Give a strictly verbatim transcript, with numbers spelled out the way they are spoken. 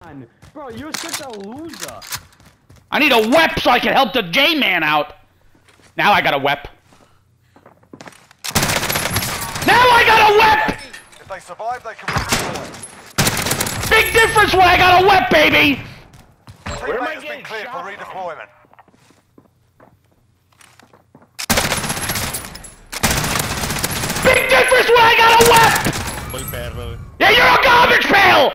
on. Bro, you're such a loser. I need a W E P so I can help the J-Man out. Now I got a W E P. Now I got a W E P! If they survive, they can redeploy. Big difference when I got a W E P, baby! Teammate has been cleared for redeployment. Big difference when I got a W E P! Yeah, you're a garbage pail!